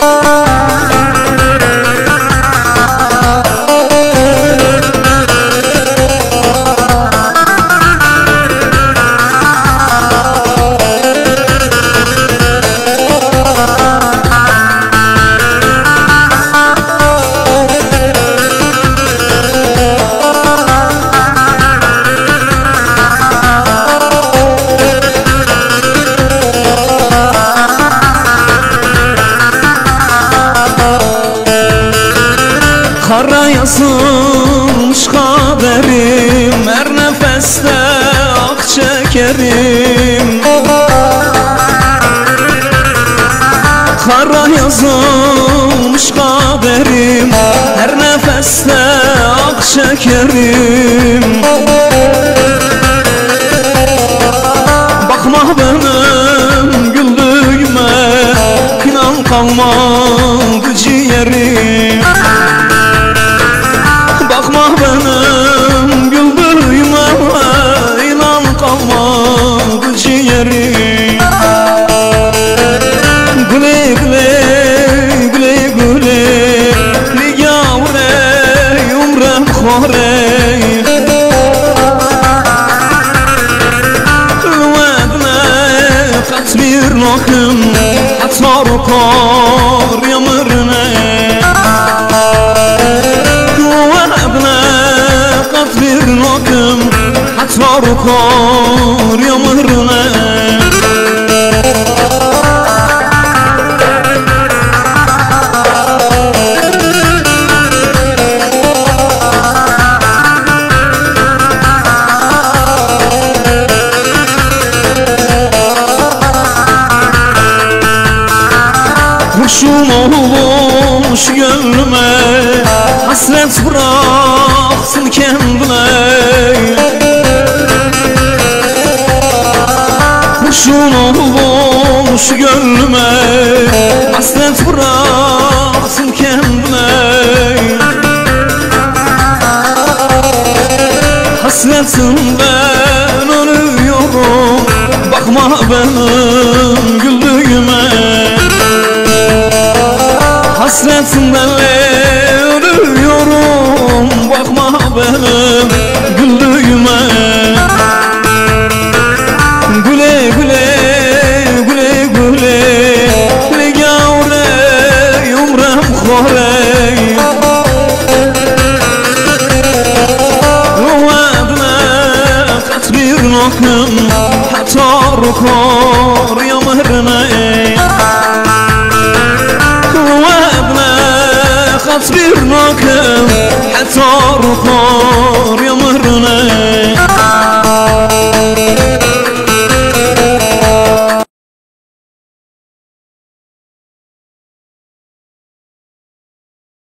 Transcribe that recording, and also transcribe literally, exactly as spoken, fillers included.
Kara yazılmış kaderim, her nefeste ak çekerim. Kara yazılmış kaderim, her nefeste ak çekerim. Bakma benim güldüğüme, inan kalmadı ciğerim. Bakma benim güldüğüme, inan kalmadı ciğerim. Güle güle, güle güle, ligavre yumrem khore. Lüvedne katmir nokim, hatmar kar yamirne. Bir nokum hatvar kor yamirne. Kuşum olmuş gönlüme, hasret bıraksın kendine. Kuşun olmuş gönlüme, hasret bıraksın kendine. Hasretinden ölüyorum, bakma benim güldüğüme. Hasretinden ölüyorum, bakma benim güldüğüme. Güle güle, güle güle, ligavre yumrem khore. Lüvedne katbir nokim, hatar kor yamirne. Bir nokum hatar kor